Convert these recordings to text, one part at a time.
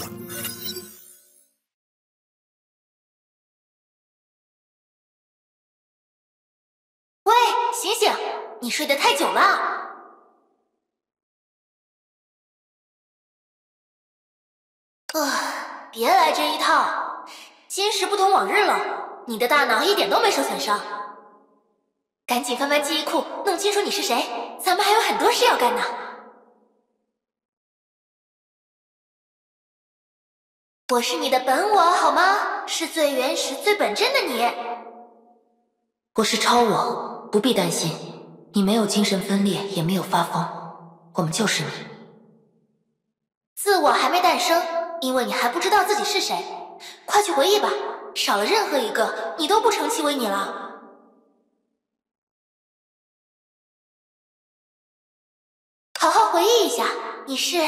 喂，醒醒！你睡得太久了。别来这一套，今时不同往日了，你的大脑一点都没受损伤。赶紧翻翻记忆库，弄清楚你是谁，咱们还有很多事要干呢。我是你的本我，好吗？是最原始、最本真的你。 我是超我，不必担心，你没有精神分裂，也没有发疯，我们就是你。 自我还没诞生，因为你还不知道自己是谁。快去回忆吧，少了任何一个，你都不成其为你了。好好回忆一下，你是……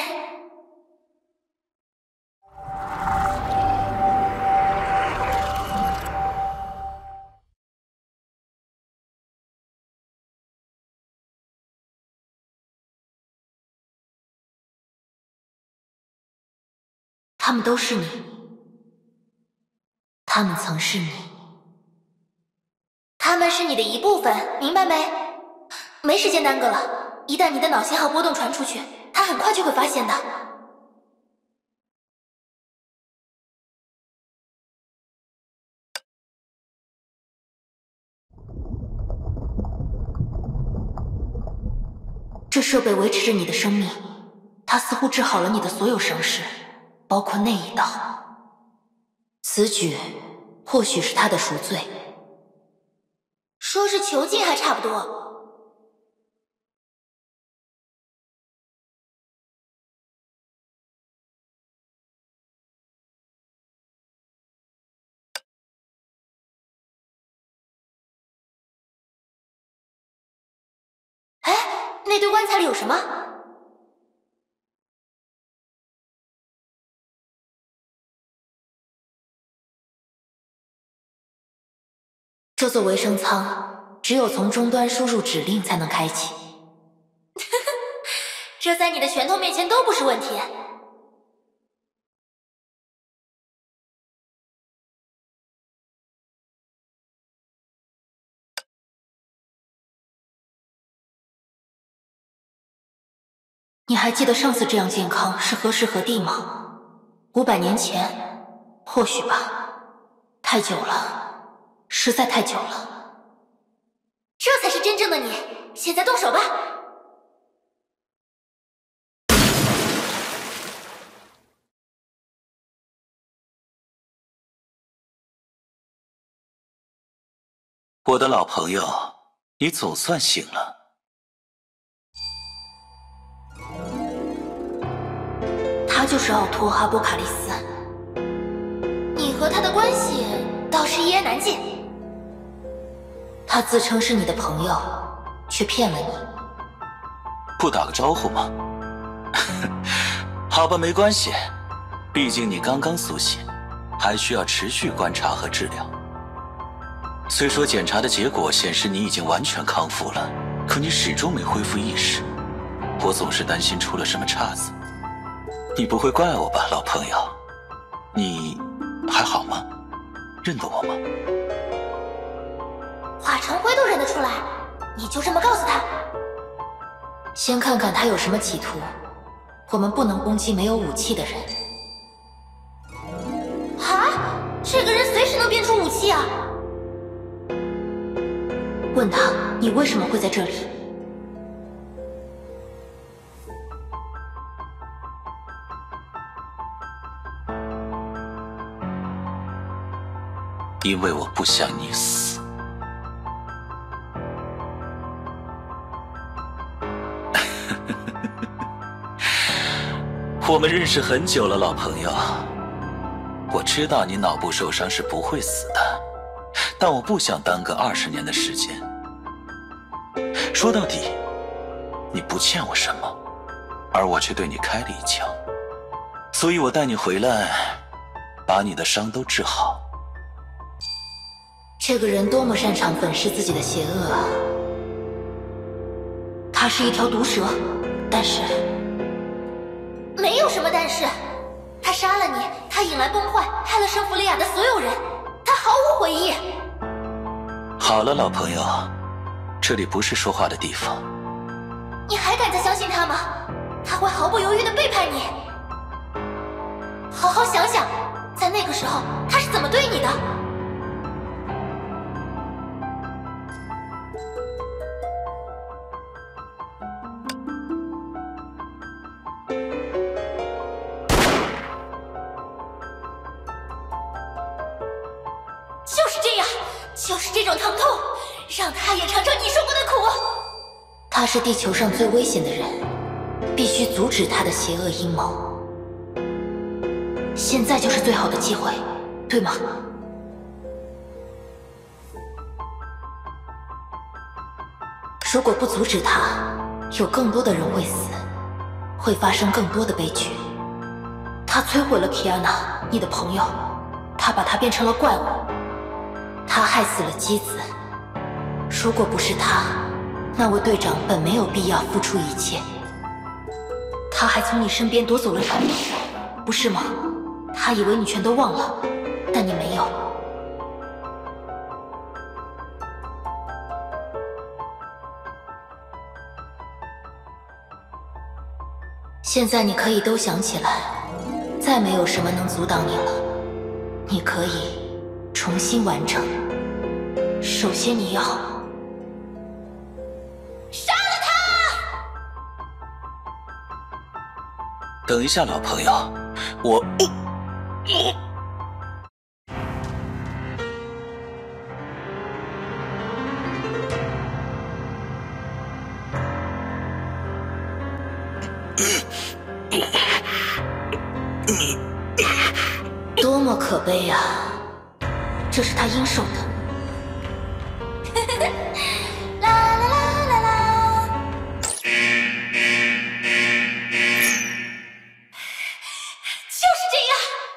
他们都是你，他们曾是你， 他们是你的一部分，明白没？没时间耽搁了，一旦你的脑信号波动传出去，他很快就会发现的。 这设备维持着你的生命，它似乎治好了你的所有伤势，包括那一刀。此举或许是他的赎罪。 说是囚禁还差不多。哎，那堆棺材里有什么？ 这座维生舱只有从终端输入指令才能开启。 这在你的拳头面前都不是问题。 你还记得上次这样健康是何时何地吗？500年前，或许吧。太久了，实在太久了。 这才是真正的你，现在动手吧。 我的老朋友，你总算醒了。 他就是奥托·阿波卡利斯。 你和他的关系倒是一言难尽。 他自称是你的朋友，却骗了你。 不打个招呼吗？好吧，没关系，毕竟你刚刚苏醒，还需要持续观察和治疗。虽说检查的结果显示你已经完全康复了，可你始终没恢复意识，我总是担心出了什么岔子。你不会怪我吧，老朋友？你还好吗？认得我吗？ 华成辉都认得出来，你就这么告诉他？ 先看看他有什么企图。我们不能攻击没有武器的人。 啊？这个人随时能变出武器啊！ 问他，你为什么会在这里？ 因为我不想你死。我们认识很久了，老朋友。我知道你脑部受伤是不会死的，但我不想耽搁20年的时间。说到底，你不欠我什么，而我却对你开了一枪，所以我带你回来，把你的伤都治好。 这个人多么擅长粉饰自己的邪恶啊！他是一条毒蛇，但是…… 没有什么但是。 他杀了你，他引来崩坏，害了圣弗利亚的所有人，他毫无悔意。 好了，老朋友，这里不是说话的地方。 你还敢再相信他吗？他会毫不犹豫地背叛你。好好想想，在那个时候他是怎么对你的？就是这样，就是这种疼痛，让他也尝尝你受过的苦。 他是地球上最危险的人，必须阻止他的邪恶阴谋。现在就是最好的机会，对吗？如果不阻止他，有更多的人会死，会发生更多的悲剧。他摧毁了皮安娜，你的朋友，他把她变成了怪物，他害死了姬子。如果不是他，那位队长本没有必要付出一切。他还从你身边夺走了传统，不是吗？他以为你全都忘了，但你没有。现在你可以都想起来，再没有什么能阻挡你了。你可以重新完成。首先你要杀了他！ 等一下，老朋友，我多么可悲啊！这是他应受的。 啦啦啦啦啦！就是这样。